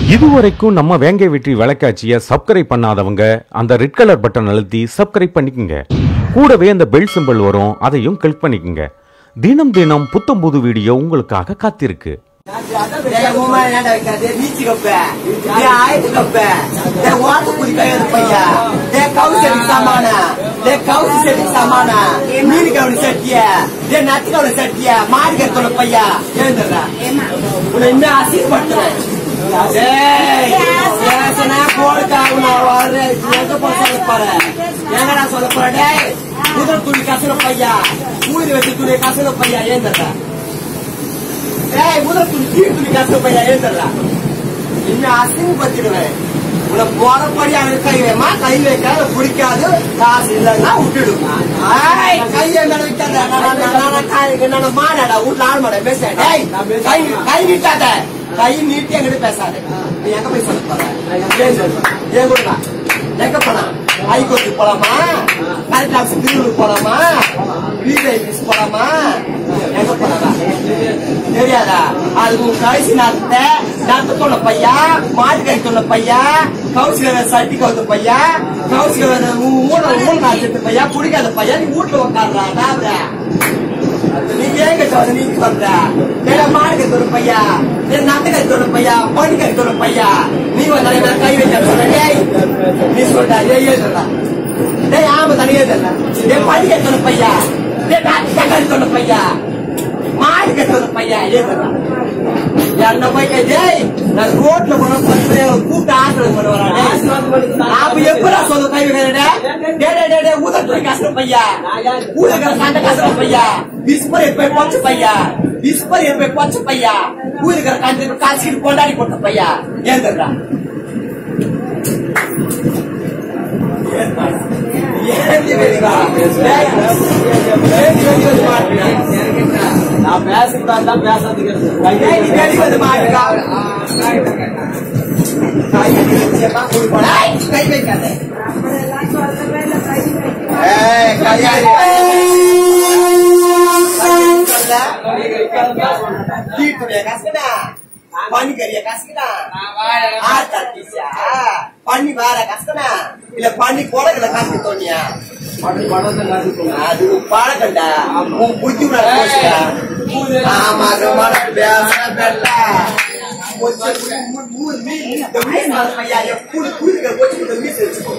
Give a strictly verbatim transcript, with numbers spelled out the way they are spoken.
இதுவரைக்கும் நம்ம வேங்கை வெற்றி விளக்காட்சியை சப்ஸ்கிரைப் பண்ணாதவங்க அந்த ரெட் கலர் பட்டன் அழுத்தி சப்ஸ்கிரைப் பண்ணிக்கங்க. கூடவே அந்த பெல் சிம்பல் வரும், அதையும் கிளிக் பண்ணிக்கங்க. தினம் தினம் புத்தம் புது வீடியோ உங்களுக்காக காத்திருக்கு. சொல்ல போற முதல் துணி கசன பையா ஊதி வச்சு துணி கசன பையா ஏந்தா முதல் துணி கீழ் துணி கசன பையா ஏந்தா இன்னும் அசிங்கப்பத்திடுவேன். உன்னை போறப்படி அவனுக்கு கை வேமா கை வைக்காத பிடிக்காது காசு இல்லைன்னா விட்டுடுங்க. கையை வைக்காத மாடாடா வீட்டுல ஆள் மாட பேச கை கை நீட்டாத கை நீட்டி எங்கிட்ட பேசாத. நீ எங்க போய் சொல்ல போற ஏன் கொடுங்க எங்க போனா ஹைகோர்ட்டு போலாமா கலெக்டர் ஆஃபீஸ் திருவள்ளூர் போலாமா பிஜேபி போலாமா எங்க போனா தெரியாதா? அது உன் கடைசி நேரத்தை நேரத்தை சொல்ல பையா மாட்டு கை சொல்ல பையா கவுன்சிலர் சட்டி கவுத்த பையா கவுன்சிலர் மூணு மூணு நாள் பையா பிடிக்காத பையா நீ வீட்டுல உட்காடுறா. நீங்க ஏங்க சொல்ற நீங்க சொல்ற மாடு கை சொல்ல பையா நட்டு கை சொல்ல பையா பண்ணி கை சொல்ல பையா நீ வந்து கை வைக்க சொல்ற நீ சொல்ற ஏ சொல்ற டேய் ஆமா தனியே தெரியல டே பண்ணி கை சொல்ல பையா டே நட்டு கை சொல்ல பையா மாடு கை சொல்ல பையா ஏ சொல்ற என்ன போய் கை டேய் நான் ரோட்ல போன பத்து கூட்ட ஆசிரியர் பண்ண வரேன் அப்ப எப்படா சொல்ல கை வைக்கிறே டே டே டே ஊதத்துறை காசு பையா ஊதகர சண்டை காசு பையா விஸ்பர் எப்ப போச்சு பையா விஸ்பர் எப்ப போச்சு பையா ஊதகர கண்டு காசு கொண்டாடி போட்ட பையா ஏந்தறா நான் பேசுறதா பேசாதீங்க கை வைக்காத பண்ணி கறிய கசக்கா பண்ணி வேற கசக்கனா இல்ல பண்ணி கோடகளை காசு தோணியா அது பழக்கண்டா உன் புத்தி ஆமா எப்படி